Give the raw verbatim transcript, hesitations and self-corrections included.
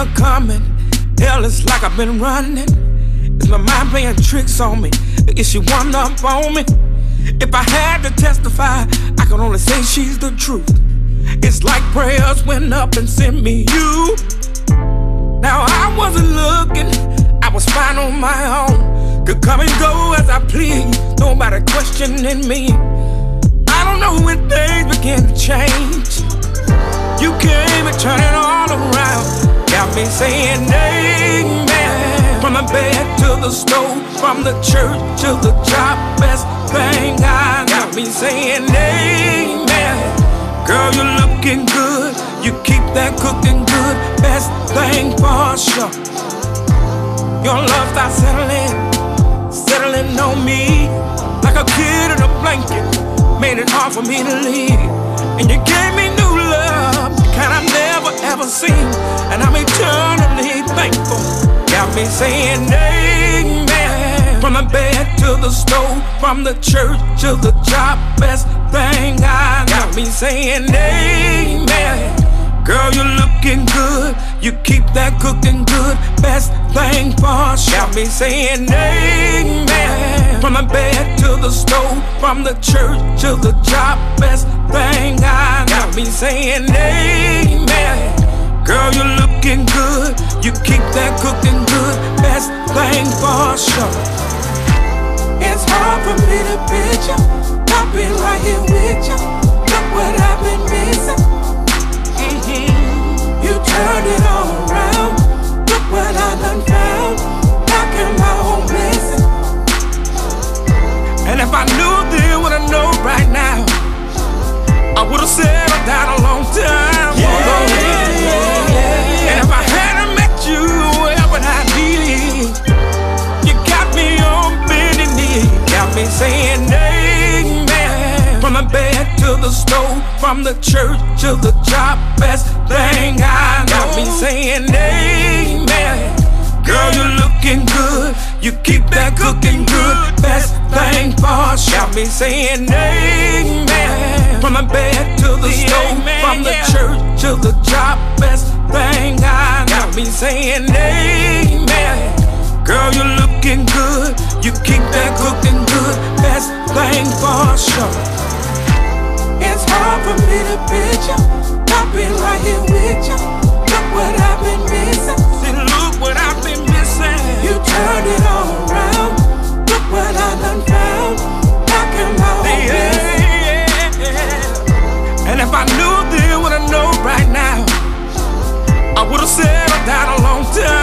a coming. Hell, it's like I've been running. Is my mind playing tricks on me? Is she one up on me? If I had to testify, I can only say she's the truth. It's like prayers went up and sent me you. Now I wasn't looking, I was fine on my own. Could come and go as I please, nobody questioning me. I don't know when things began to change. You came and turned it all around, got me saying amen. From the bed to the stove, from the church to the job, best thing I got me saying amen. Girl, you're looking good, you keep that cooking good, best thing for sure. Your love starts settling, settling on me like a kid in a blanket, made it hard for me to leave. And you gave me new love, kind I never ever seen, and I'm eternally thankful. Got me saying amen. From the bed to the stove, from the church to the job, best thing I got me saying amen. Girl, you're looking good, you keep that cooking good, best thing for sure. Got me saying amen. From the bed to the stove, from the church to the job, best thing I got me saying amen. Girl, you're looking good, you keep that cooking good, best thing for sure. It's hard for me to picture, I've been right here with you. Look what I've been missing. Mm-hmm. You turned it all around, look what I done found. How can my own blessing? And if I knew then what I know right now, I would've settled down a long time yeah, ago. Yeah, yeah, yeah. And if I hadn't met you, where would I be? You got me on bending knee, got me saying amen. From the bed to the stove, from the church to the job, best thing I know. Got me saying amen. Girl, you're looking good, you keep that cooking good, best thing for sure. Got me saying amen. From the bed to the stove, from the church to the job, best thing I know. Got me saying amen. Girl, you're looking good, you keep that cooking good, best thing for sure. It's hard for me to picture, I've been right here with you. Look what I've been missing. See, look what I've been missing. You turned it all around, look what I done found. How can my own blessing? And if I knew then what I know right now, I would've settled down a long time